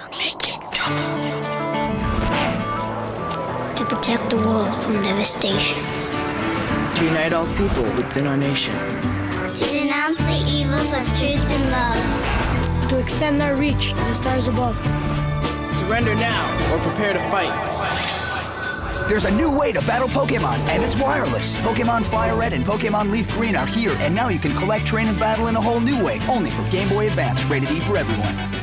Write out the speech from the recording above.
Make it double. To protect the world from devastation. To unite all people within our nation. To denounce the evils of truth and love. To extend our reach to the stars above. Surrender now or prepare to fight. There's a new way to battle Pokemon, and it's wireless. Pokemon Fire Red and Pokemon Leaf Green are here, and now you can collect, train, and battle in a whole new way. Only for Game Boy Advance, rated E for everyone.